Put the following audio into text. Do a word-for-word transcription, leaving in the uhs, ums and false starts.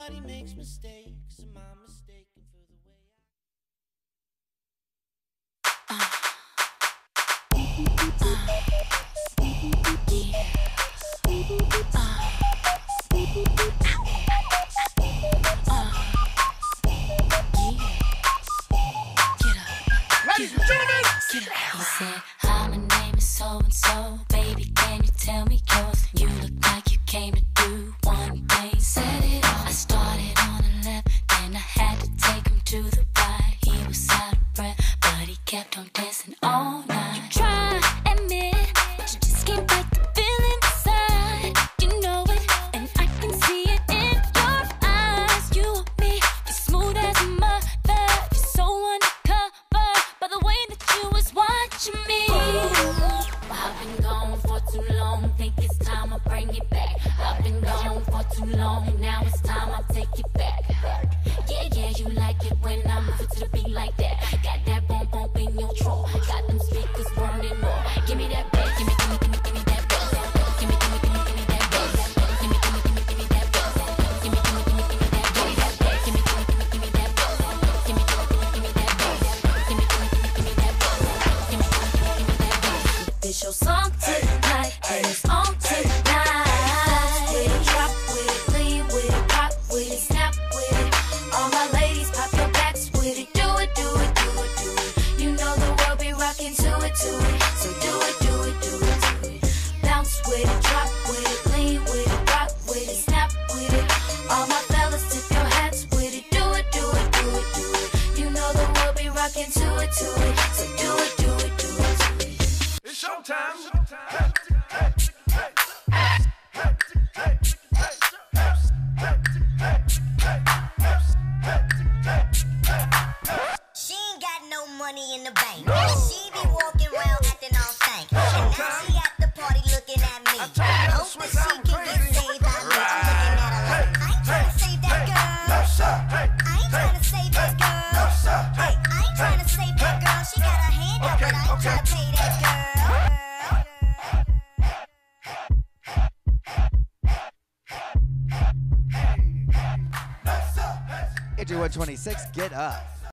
Everybody makes mistakes. Am I mistaken for the way I... Uh. Ladies and gentlemen, he said, hi, my name is so-and-so. Baby, can you tell me yours? You look like you came to do one thing. Said it all. I started on the left, then I had to take him to the right. He was out of breath, but he kept on dancing all night. You try, admit, but you just can't fight the feeling inside. You know it, and I can see it in your eyes. You want me, you're smooth as a mother. You're so undercover by the way that you was watching me. I've been gone for too long, think it's time I bring it back. I've been gone for too long, now it's time I take it back. Yeah, yeah, you like it when I move it to the beat like that. Got that bump bump in your throat, got them speakers burning more. Give me that bass, give me, give me, give me, give me that bass. Give me, give me, give me, give me that bass. Give me, give me, give me, give me that bass. Give me, give me, give me, give me that bass. Give me, give me, give me, give me that bass. Give me, give me, give me, give me that bass. Give me, give me, give me, give me that bass. Give me, give me, give me, give me that bass. This your song tonight, and it's on tonight. With it, drop with it, lean with it, pop with it, snap with it. All my ladies, pop your backs with it. Do it, do it, do it, do it. You know the world be rocking to it, to it. So do it, do it, do it, do it. Bounce with it, drop with it, lean with it, rock with it, snap with it. All my fellas, tip your hats with it. Do it, do it, do it, do it. You know the world be rocking to it, to it. So do it, do it, do it, do it. it's showtime. She ain't got no money in the bank. She be walking around acting all stank. And now she at the party looking at me. Hope that she can get saved by me. I'm looking at her like, I ain't trying to save that girl. I ain't trying to save that girl. Hey, I ain't trying to save that girl. She got her hand up, but I ain't trying to pay that girl. eighty-one twenty-six, get up.